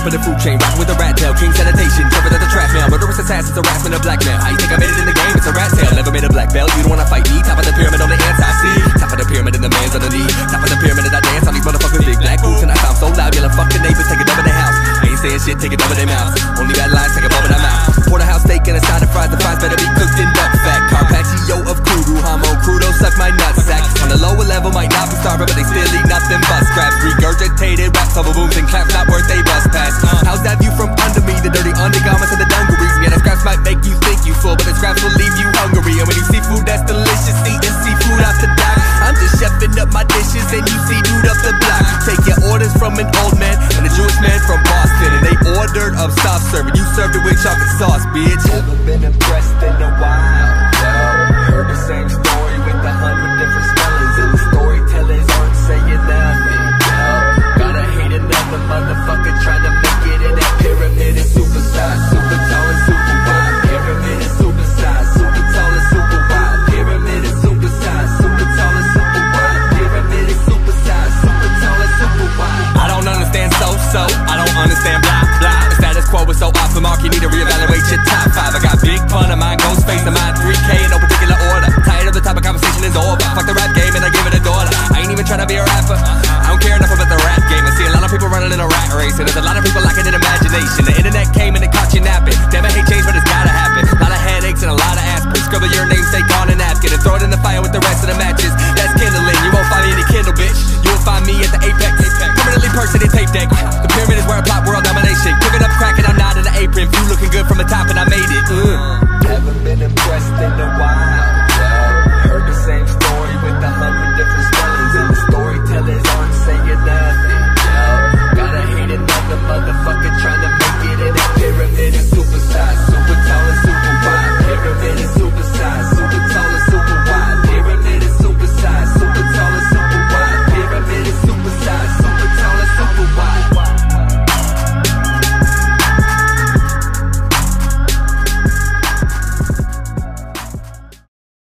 top of the food chain, rapping with a rat tail. King sanitation, covered at the trash mail. Murderous assassins, harassment of blackmail. How you think I made it in the game? It's a rat tail. Never made a black belt. You don't wanna fight me. Top of the pyramid on the anti-C. Top of the pyramid and the man's underneath. Top of the pyramid and I dance on these motherfuckers big black boots. And I sound so loud, yelling fuck the neighbors, take it over their house. Ain't saying shit, take it over their mouths. Only bad lines, take it over their mouth. Porterhouse steak and a side of fries. The fries better be cooked in duck fat. Carpaccio of crudo, homo crudo, suck my nutsack. On the lower level might not be starving, but they still eat nothing but scraps. Regurgitated raps over booms and claps, not worth a bus pass. How's that view from under me? The dirty undergarments and the dungarees. Yeah, the scraps might make you think you full, but the scraps will leave you hungry. And when you see food that's delicious, eating seafood off the dock. I'm just chefing up my dishes and you see dude up the block. Take your orders from an old man and a Jewish man from Boston, and they ordered up soft serve and you served it with chocolate sauce, bitch. Never been impressed in a while, yo. Heard the same